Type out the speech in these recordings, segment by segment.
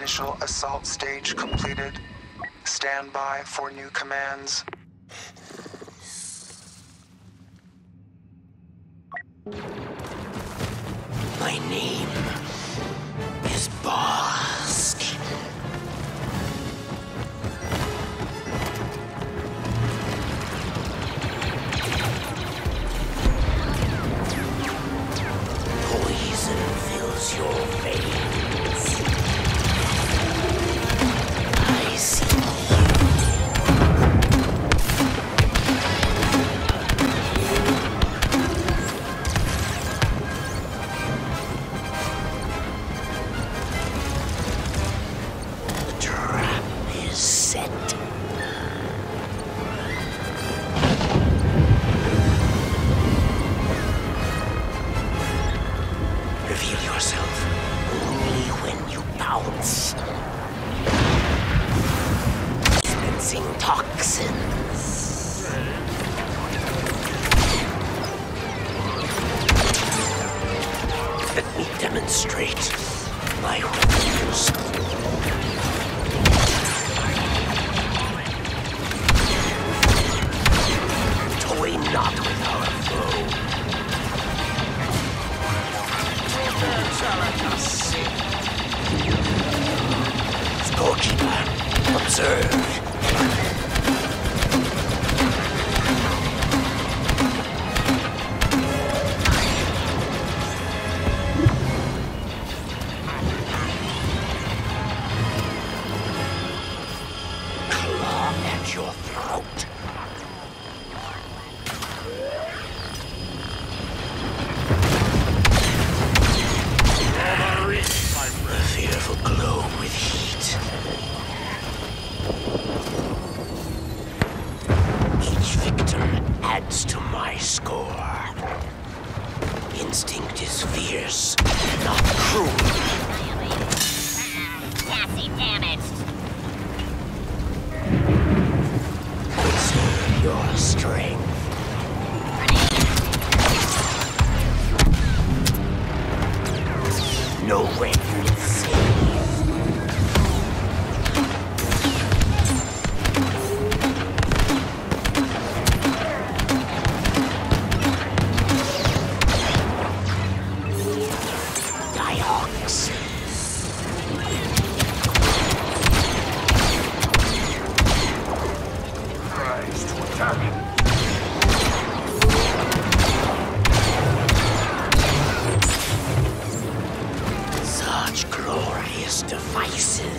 Initial assault stage completed. Stand by for new commands. My name is Bosk. Poison fills your veins. I see reveal yourself only when you bounce. Dispensing toxins. Let me demonstrate my wonders. Toy not with our foe. Scorekeeper, observe. Claw at your throat. A fearful glow with heat. Each victim adds to my score. Instinct is fierce, not cruel. Chassis damaged. Conserve your strength. No weapon is safe. Christ, what happened? Such glorious devices.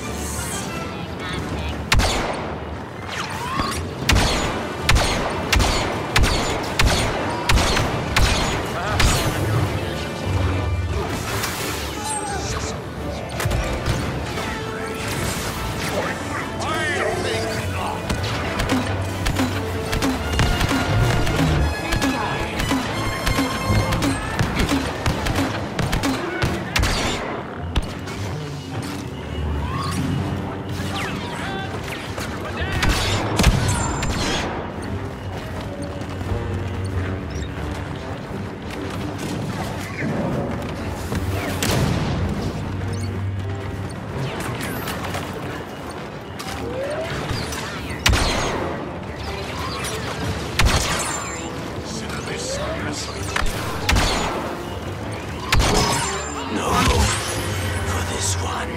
No hope for this one.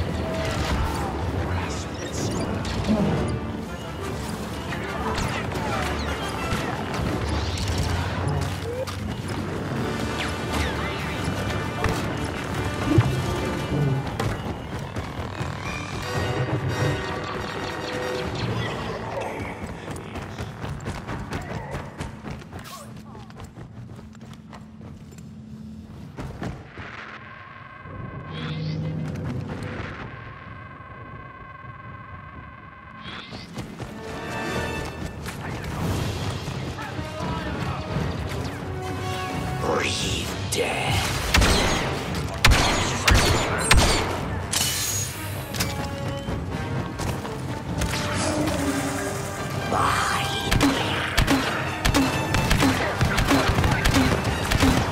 Breathe death.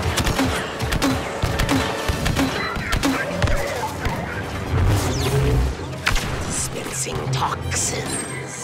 Mine. releasing toxins.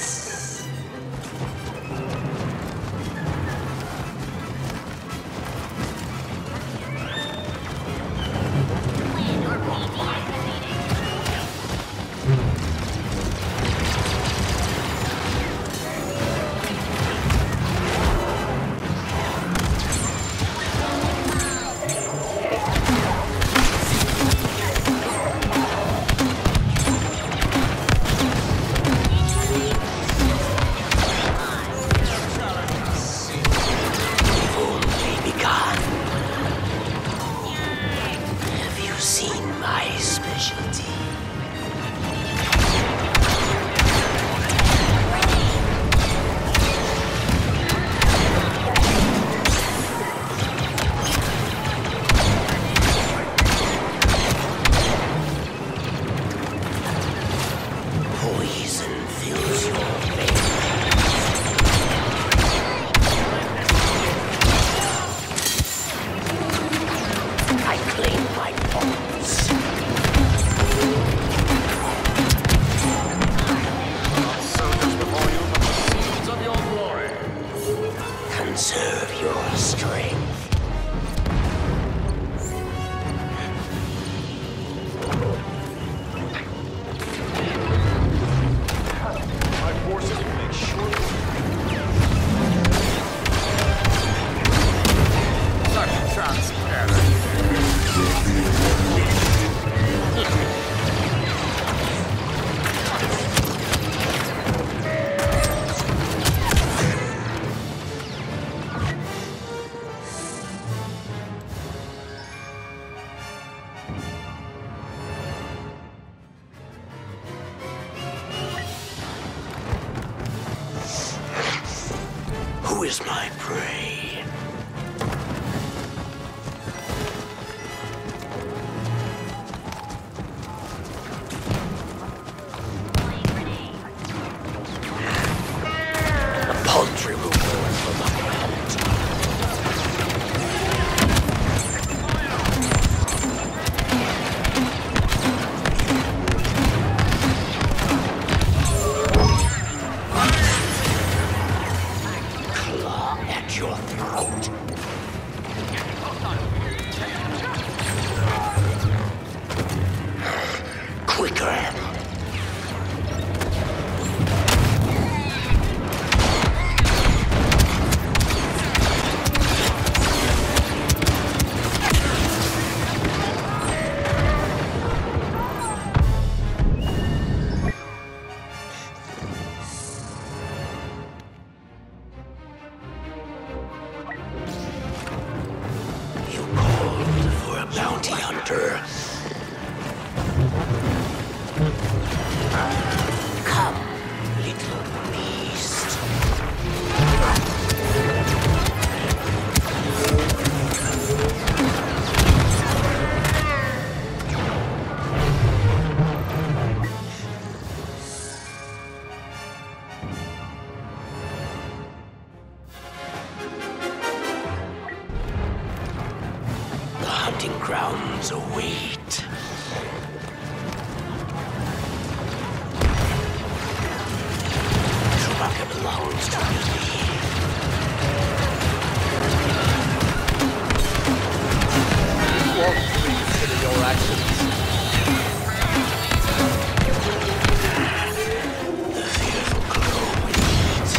Conserve your strength. My forces will make short such transparent. Who is my prey? A paltry reward for my hand. Your throat. Quicker. Bounty hunter. Come, little beast. The hunting grounds await. Chewbacca belongs to me. Won't reconsider your actions. The fearful glow beneath.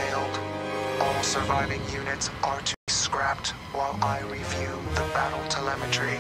failed. All surviving units are to be scrapped while I review the battle telemetry.